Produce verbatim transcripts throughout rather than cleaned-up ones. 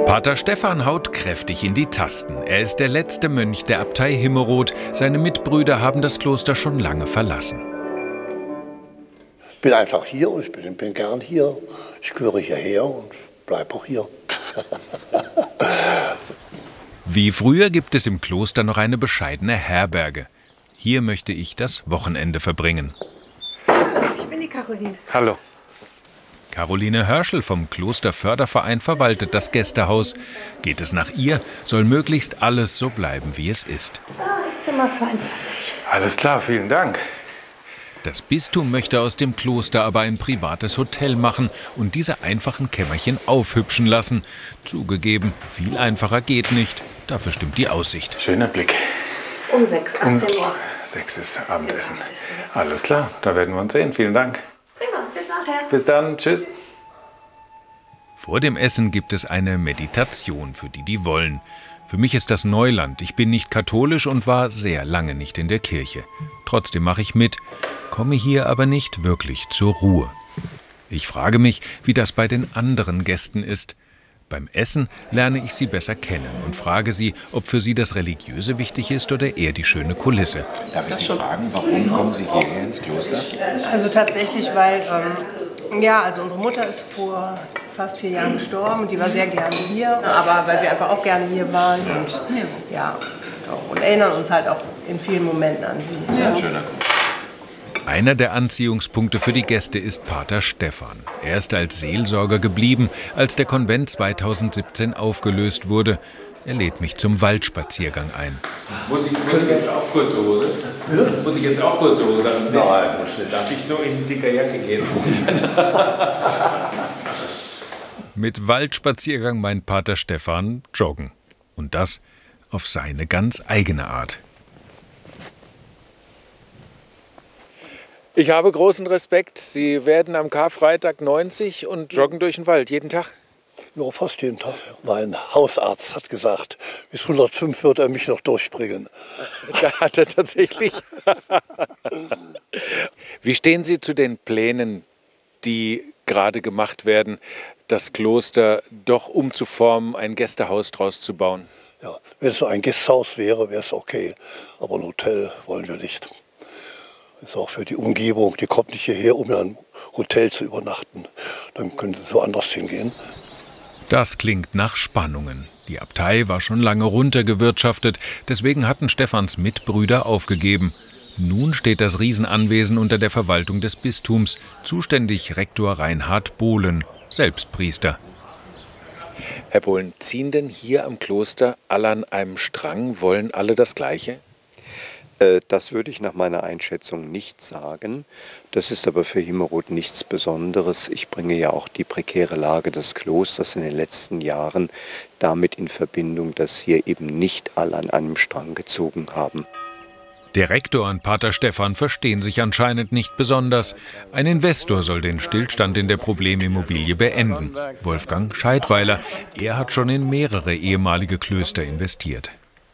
Pater Stephan haut kräftig in die Tasten. Er ist der letzte Mönch der Abtei Himmerod. Seine Mitbrüder haben das Kloster schon lange verlassen. Ich bin einfach hier und ich bin, bin gern hier. Ich gehöre hierher und bleibe auch hier. Wie früher gibt es im Kloster noch eine bescheidene Herberge. Hier möchte ich das Wochenende verbringen. Ich bin die Caroline. Hallo. Caroline Hörschel vom Klosterförderverein verwaltet das Gästehaus. Geht es nach ihr, soll möglichst alles so bleiben, wie es ist. Da ist Zimmer zweiundzwanzig. Alles klar, vielen Dank. Das Bistum möchte aus dem Kloster aber ein privates Hotel machen und diese einfachen Kämmerchen aufhübschen lassen. Zugegeben, viel einfacher geht nicht. Dafür stimmt die Aussicht. Schöner Blick. Um sechs, achtzehn Uhr. Um sechs ist Abendessen. Alles klar, da werden wir uns sehen. Vielen Dank. Prima, bis nachher. Bis dann, tschüss. Vor dem Essen gibt es eine Meditation für die, die wollen. Für mich ist das Neuland. Ich bin nicht katholisch und war sehr lange nicht in der Kirche. Trotzdem mache ich mit, komme hier aber nicht wirklich zur Ruhe. Ich frage mich, wie das bei den anderen Gästen ist. Beim Essen lerne ich sie besser kennen und frage sie, ob für sie das Religiöse wichtig ist oder eher die schöne Kulisse. Darf ich Sie fragen, warum kommen Sie hierher ins Kloster? Also tatsächlich, weil ähm, ja, also unsere Mutter ist vor fast vier Jahren gestorben und die war sehr gerne hier, aber weil wir einfach auch gerne hier waren und ja, und erinnern uns halt auch in vielen Momenten an sie. Ja, schöner Grund. Einer der Anziehungspunkte für die Gäste ist Pater Stephan. Er ist als Seelsorger geblieben, als der Konvent zweitausendsiebzehn aufgelöst wurde. Er lädt mich zum Waldspaziergang ein. Muss ich, muss ich jetzt auch kurze Hose? Ja? Muss ich jetzt auch kurze Hose anziehen? Nein. Darf ich so in dicker Jacke gehen? Mit Waldspaziergang meint Pater Stephan joggen. Und das auf seine ganz eigene Art. Ich habe großen Respekt. Sie werden am Karfreitag neunzig und joggen durch den Wald jeden Tag? Ja, fast jeden Tag. Mein Hausarzt hat gesagt, bis hundertfünf wird er mich noch durchbringen. Da hat er tatsächlich. Wie stehen Sie zu den Plänen, die gerade gemacht werden, das Kloster doch umzuformen, ein Gästehaus draus zu bauen? Ja, wenn es so ein Gästehaus wäre, wäre es okay. Aber ein Hotel wollen wir nicht. Das ist auch für die Umgebung, die kommt nicht hierher, um in einem Hotel zu übernachten. Dann können sie so anders hingehen. Das klingt nach Spannungen. Die Abtei war schon lange runtergewirtschaftet, deswegen hatten Stephans Mitbrüder aufgegeben. Nun steht das Riesenanwesen unter der Verwaltung des Bistums, zuständig Rektor Reinhard Bohlen, selbst Priester. Herr Bohlen, ziehen denn hier am Kloster alle an einem Strang? Wollen alle das Gleiche? Das würde ich nach meiner Einschätzung nicht sagen. Das ist aber für Himmerod nichts Besonderes. Ich bringe ja auch die prekäre Lage des Klosters in den letzten Jahren damit in Verbindung, dass hier eben nicht alle an einem Strang gezogen haben. Der Rektor und Pater Stephan verstehen sich anscheinend nicht besonders. Ein Investor soll den Stillstand in der Problemimmobilie beenden. Wolfgang Scheidweiler. Er hat schon in mehrere ehemalige Klöster investiert.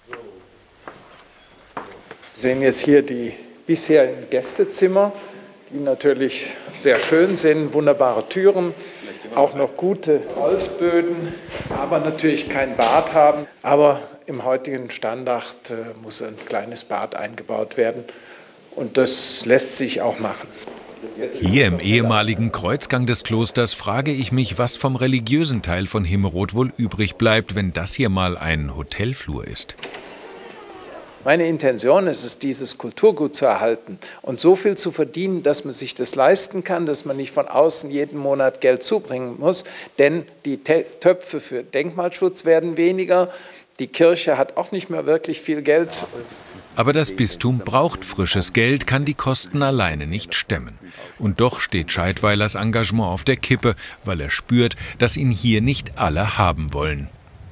Wir sehen jetzt hier die bisherigen Gästezimmer, die natürlich sehr schön sind, wunderbare Türen, auch noch gute Holzböden, aber natürlich kein Bad haben. Aber im heutigen Standard äh, muss ein kleines Bad eingebaut werden und das lässt sich auch machen. Hier im ehemaligen Kreuzgang des Klosters frage ich mich, was vom religiösen Teil von Himmerod wohl übrig bleibt, wenn das hier mal ein Hotelflur ist. Meine Intention ist es, dieses Kulturgut zu erhalten und so viel zu verdienen, dass man sich das leisten kann, dass man nicht von außen jeden Monat Geld zubringen muss, denn die Töpfe für Denkmalschutz werden weniger, die Kirche hat auch nicht mehr wirklich viel Geld. Aber das Bistum braucht frisches Geld, kann die Kosten alleine nicht stemmen. Und doch steht Scheidweilers Engagement auf der Kippe, weil er spürt, dass ihn hier nicht alle haben wollen.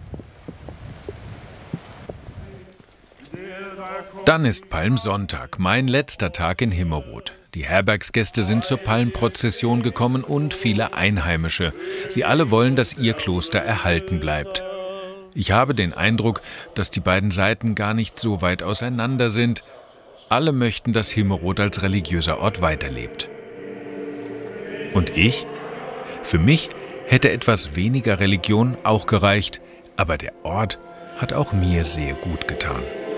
Dann ist Palmsonntag, mein letzter Tag in Himmerod. Die Herbergsgäste sind zur Palmprozession gekommen und viele Einheimische. Sie alle wollen, dass ihr Kloster erhalten bleibt. Ich habe den Eindruck, dass die beiden Seiten gar nicht so weit auseinander sind. Alle möchten, dass Himmerod als religiöser Ort weiterlebt. Und ich? Für mich hätte etwas weniger Religion auch gereicht. Aber der Ort hat auch mir sehr gut getan.